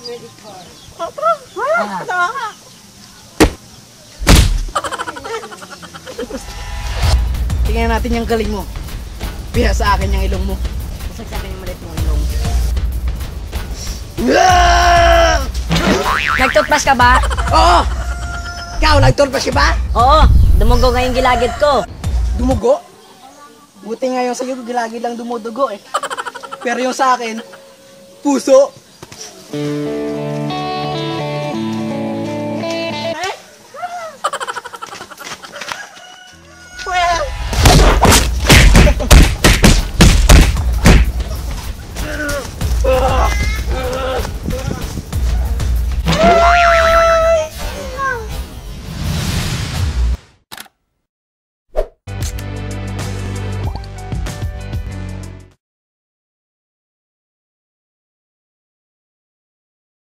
Tingnan natin yung galing mo. Piha sa akin yung ilong mo. Basag sa akin yung maliit mong ilong. Nagtutpas ka ba? Oo! Ikaw, nagtulpas ka ba? Oo, dumugo nga yung gilagid ko. Dumugo? Buti nga yung sa'yo, gilagid lang dumudugo eh. Pero yung sa akin, puso.